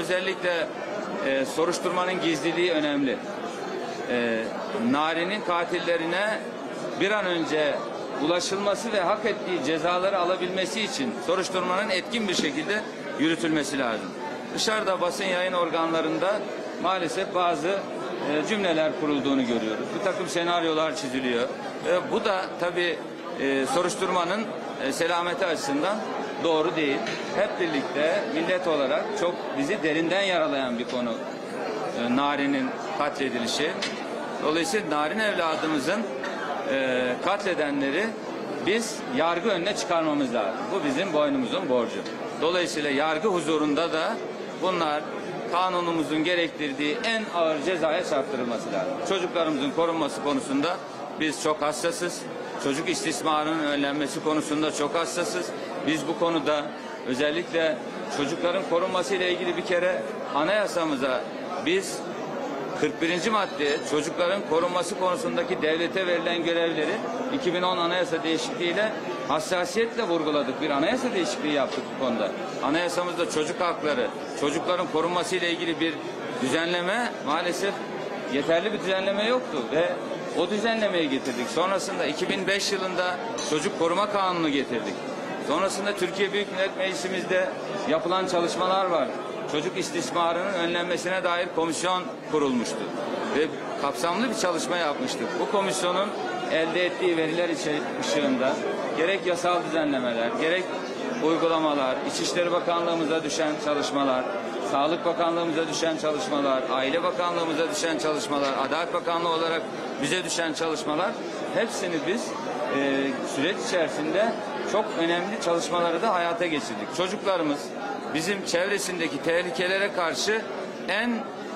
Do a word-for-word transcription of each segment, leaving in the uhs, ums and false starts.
özellikle e, soruşturmanın gizliliği önemli. E, Nari'nin katillerine bir an önce ulaşılması ve hak ettiği cezaları alabilmesi için soruşturmanın etkin bir şekilde yürütülmesi lazım. Dışarıda basın yayın organlarında maalesef bazı e, cümleler kurulduğunu görüyoruz. Bir takım senaryolar çiziliyor. E, bu da tabii e, soruşturmanın e, selameti açısından doğru değil. Hep birlikte millet olarak çok bizi derinden yaralayan bir konu e, Nari'nin katledilişi. Dolayısıyla Narin evladımızın e, katledenleri biz yargı önüne çıkarmamız lazım. Bu bizim boynumuzun borcu. Dolayısıyla yargı huzurunda da bunlar kanunumuzun gerektirdiği en ağır cezaya çarptırılması lazım. Çocuklarımızın korunması konusunda biz çok hassasız. Çocuk istismarının önlenmesi konusunda çok hassasız. Biz bu konuda özellikle çocukların korunması ile ilgili bir kere anayasamıza biz kırk birinci madde çocukların korunması konusundaki devlete verilen görevleri iki bin on anayasa değişikliğiyle hassasiyetle vurguladık. Bir anayasa değişikliği yaptık bu konuda. Anayasamızda çocuk hakları, çocukların korunması ile ilgili bir düzenleme maalesef yeterli bir düzenleme yoktu ve o düzenlemeyi getirdik. Sonrasında iki bin beş yılında Çocuk Koruma Kanunu getirdik. Sonrasında Türkiye Büyük Millet Meclisimizde yapılan çalışmalar var. Çocuk istismarının önlenmesine dair komisyon kurulmuştu. Ve kapsamlı bir çalışma yapmıştık. Bu komisyonun elde ettiği veriler ışığında gerek yasal düzenlemeler, gerek uygulamalar, İçişleri Bakanlığımıza düşen çalışmalar, Sağlık Bakanlığımıza düşen çalışmalar, Aile Bakanlığımıza düşen çalışmalar, Adalet Bakanlığı olarak bize düşen çalışmalar, hepsini biz e, süreç içerisinde çok önemli çalışmaları da hayata geçirdik. Çocuklarımız bizim çevresindeki tehlikelere karşı en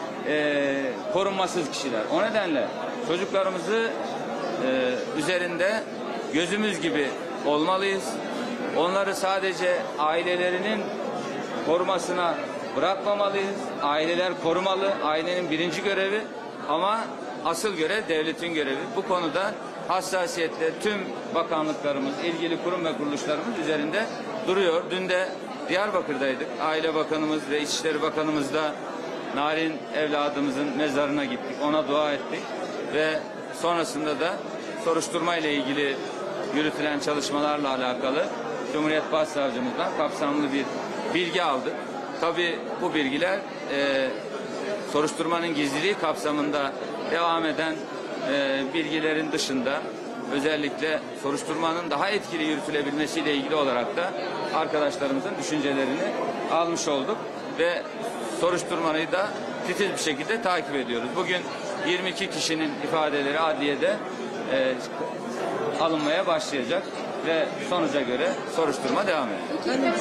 e, korunmasız kişiler. O nedenle çocuklarımızı e, üzerinde gözümüz gibi olmalıyız. Onları sadece ailelerinin korumasına bırakmamalıyız. Aileler korumalı. Ailenin birinci görevi ama asıl görev devletin görevi. Bu konuda hassasiyetle tüm bakanlıklarımız, ilgili kurum ve kuruluşlarımız üzerinde duruyor. Dün de Diyarbakır'daydık. Aile Bakanımız ve İçişleri Bakanımız da Narin evladımızın mezarına gittik. Ona dua ettik ve sonrasında da soruşturma ile ilgili yürütülen çalışmalarla alakalı Cumhuriyet Başsavcımızdan kapsamlı bir bilgi aldık. Tabii bu bilgiler e, soruşturmanın gizliliği kapsamında devam eden e, bilgilerin dışında özellikle soruşturmanın daha etkili yürütülebilmesiyle ilgili olarak da arkadaşlarımızın düşüncelerini almış olduk ve soruşturmayı da titiz bir şekilde takip ediyoruz. Bugün yirmi iki kişinin ifadeleri adliyede e, alınmaya başlayacak ve sonuca göre soruşturma devam ediyor.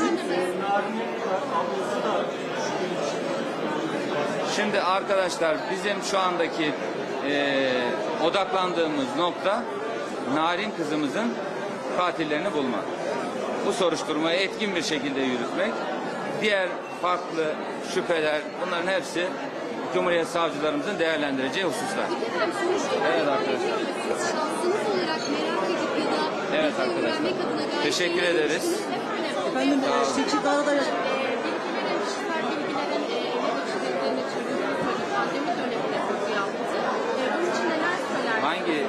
Şimdi arkadaşlar bizim şu andaki e, odaklandığımız nokta Narin kızımızın katillerini bulmak. Bu soruşturmayı etkin bir şekilde yürütmek. Diğer farklı şüpheler, bunların hepsi Cumhuriyet savcılarımızın değerlendireceği hususlar. Evet arkadaşlar. Evet arkadaşlar. Teşekkür ederiz. Efendim, Tekirdağ'da da hangi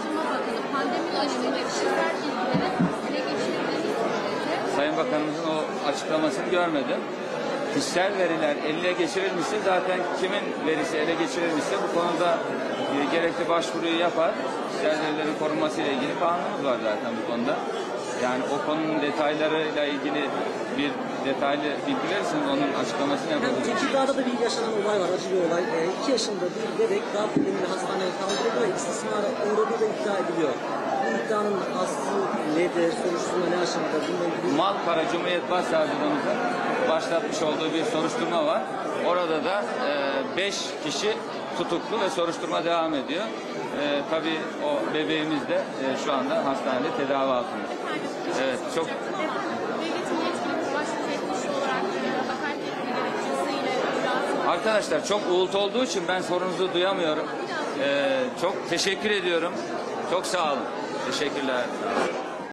Sayın Bakanımızın o açıklamasını görmedim. Kişisel veriler ele geçirilmişse zaten kimin verisi ele geçirilmişse bu konuda e, gerekli başvuruyu yapar. Kişisel verilerin korunması ile ilgili kanunumuz var zaten bu konuda. Yani o konunun detaylarıyla ilgili bir detaylı bilgi verirseniz onun açıklamasını yapabiliriz. Yani Tekirdağ'da da bir yaşanan olay var, acı bir olay. E, iki yaşında bir bebek darp edildiğinde hastaneye kaldırılıyor ve istismara uğradığı da iddia ediliyor. Bu iddianın aslı nedir, soruşturma ne aşamada? Malkara Cumhuriyet Başsavcılığımızın başlatmış olduğu bir soruşturma var. Orada da e, beş kişi tutuklu ve soruşturma devam ediyor. E, tabii o bebeğimiz de e, şu anda hastanede tedavi altında. Evet, çok arkadaşlar çok uğultu olduğu için ben sorunuzu duyamıyorum. Ee, çok teşekkür ediyorum. Çok sağ olun. Teşekkürler.